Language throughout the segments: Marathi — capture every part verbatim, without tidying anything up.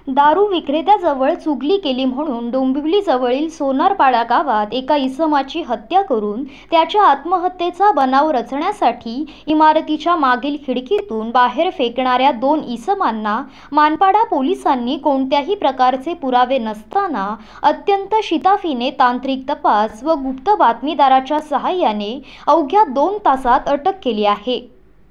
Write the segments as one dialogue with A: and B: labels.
A: दारू विक्रेत्याजवळ चुगली केली म्हणून डोंबिवलीजवळील सोनारपाडा गावात एका इसमाची हत्या करून त्याच्या आत्महत्येचा बनाव रचण्यासाठी इमारतीच्या मागील खिडकीतून बाहेर फेकणाऱ्या दोन इसमांना मानपाडा पोलिसांनी कोणत्याही प्रकारचे पुरावे नसताना अत्यंत शिताफीने तांत्रिक तपास व गुप्त बातमीदाराच्या सहाय्याने अवघ्या दोन तासात अटक केली आहे।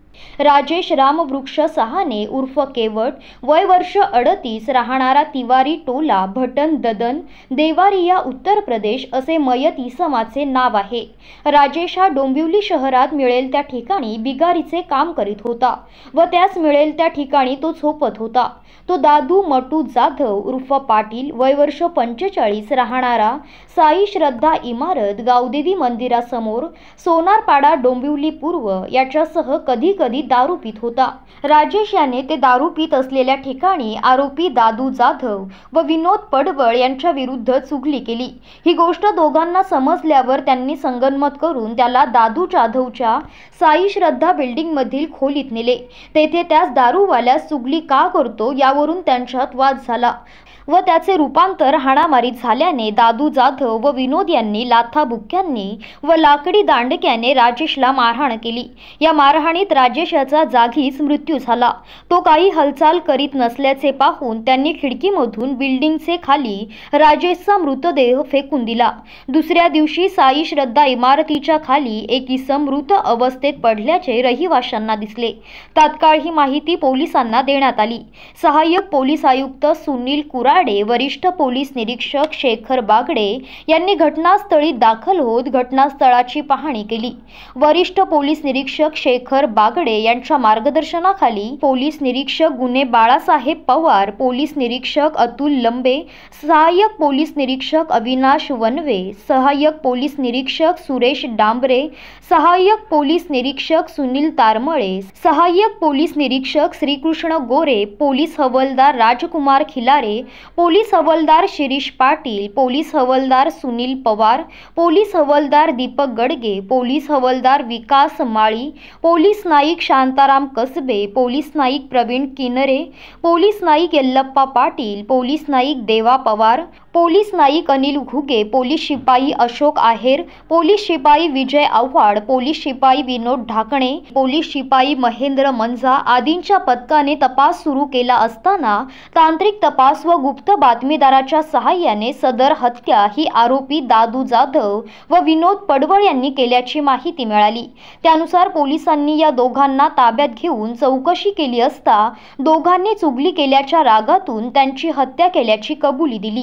A: राजेश रामवृक्ष सहाने उर्फ केवट, वय वर्ष अडतीस, राहणारा तिवारी टोला, भटन ददन, देवारिया, उत्तर प्रदेश असे मयत इसमाचे नाव आहे। राजेश हा डोंबिवली शहरात मिळेल त्या ठिकाणी बिगारीचे काम करीत होता व त्यास मिळेल त्या ठिकाणी तो झोपत होता। तो दादू मटू जाधव उर्फ पाटील, वय वर्ष पंचेचाळीस, राहणारा साई श्रद्धा इमारत, गावदेवी मंदिरासमोर, सोनारपाडा, डोंबिवली पूर्व याच्यासह कधी कधी दारू पीत होता। राजेश याने ते दारू पीत असलेल्या ठिकाणी आरोपी दादू जाधव व विनोद पडवळ यांच्या विरुद्ध चुगली केली। ही गोष्ट दोघांना समजल्यावर त्यांनी संगनमत करून त्याला दादू जाधवच्या साई श्रद्धा बिल्डिंग मधील खोलीत नेले। तेथे त्यास दारूवाल्यास चुगली का करतो यावरून त्यांच्यात वाद झाला व त्याचे रूपांतर हाणामारीत झाल्याने दादू जाधव व विनोद यांनी लाथाबुक्क्यांनी व लाकडी दांडक्याने राजेशला मारहाण केली। या मारहाणीत राजेश याचा जागीच मृत्यू झाला। तो काही हालचाल करीत नसल्याचे पाहून त्यांनी खिडकीमधून बिल्डिंगचे खाली राजेशचा मृतदेह फेकून दिला। दुसऱ्या दिवशी साई श्रद्धा इमारतीच्या खाली एक इसम मृत अवस्थेत पडल्याचे रहिवाशांना दिसले। तात्काळ ही माहिती पोलिसांना देण्यात आली। सहाय्यक पोलीस आयुक्त सुनील कुरा, वरिष्ठ पोलीस निरीक्षक शेखर बागडे यांनी घटनास्थळी दाखल होत घटनास्थळाची पाहणी केली। वरिष्ठ पोलीस निरीक्षक शेखर बागडे यांच्या मार्गदर्शनाखाली पोलीस निरीक्षक गुन्हे बाळासाहेब पवार, पोलीस निरीक्षक अतुल लंबे, सहाय्यक पोलीस निरीक्षक अविनाश वनवे, सहाय्यक पोलीस निरीक्षक सुरेश डांबरे, सहाय्यक पोलीस निरीक्षक सुनील तारमळे, सहाय्यक पोलीस निरीक्षक श्रीकृष्ण गोरे, पोलीस हवालदार राजकुमार खिलारे, पोलीस हवालदार शिरीष पाटील, पोलीस हवालदार सुनील पवार, पोलीस हवालदार दीपक गडगे, पोलीस हवालदार Vikas Mali, police Naik Shantaram Kasbe, police Naik Praveen Kinare, police Naik Yallappa Patil, police Naik Deva Pawar, police Naik Anil Ghuge, police शिपाई अशोक आहेर, पोलीस शिपाई विजय आव्हाड, पोलीस शिपाई विनोद ढाकणे, पोलीस शिपाई महेंद्र मंजा आदींच्या पथकाने तपास सुरू केला असताना तांत्रिक तपास व गुप्त बातमीदाराच्या सहाय्याने सदर हत्या ही आरोपी दादू जाधव व विनोद पडवळ यांनी केल्याची माहिती मिळाली। त्यानुसार पोलिसांनी या दोघांना ताब्यात घेऊन चौकशी केली असता दोघांनी चुगली केल्याच्या रागातून त्यांची हत्या केल्याची कबुली दिली।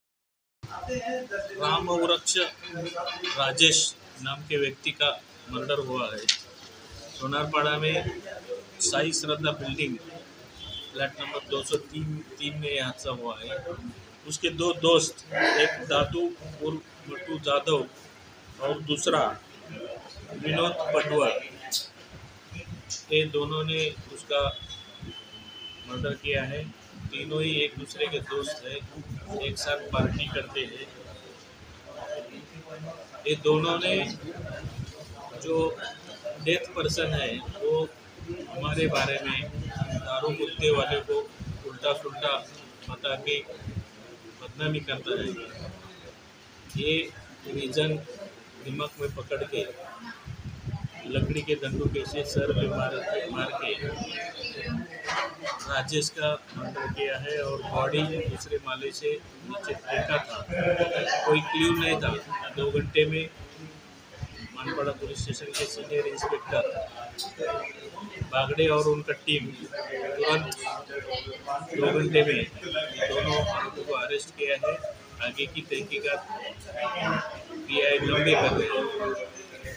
B: रामवृक्ष राजेश नाम के व्यक्ति का मर्डर हुआ है। सोनारपाड़ा में Sai Shraddha building flat number दो सौ तीन तीन में हादसा हुआ है। उसके दो दोस्त, एक दादू उर्फ मटू जाधव और दूसरा विनोद पटवल, ये दोनों ने उसका मर्डर किया है। तीनों ही एक दूसरे के दोस्त हैं, एक साथ पार्टी करते हैं। ये दोनों ने जो डेथ पर्सन है वो हमारे बारे में दारू कुत्ते वाले को उल्टा सुल्टा बता के बदनामी करता है। ये रीजन दिमाग में पकड़ के लकड़ी के दंडों से सर में मार मार के राजेश का मर्डर किया है और बॉडी दूसरे माले से नीचे फेंका था। कोई क्ल्यू नहीं था। दो घंटे में मानपाड़ा पुलिस स्टेशन के सीनियर इंस्पेक्टर बागड़े और उनका टीम तुरंत दो घंटे में दोनों आरोपियों को अरेस्ट किया है। आगे की तहकीकात पी आई लंबे कर रहे हैं।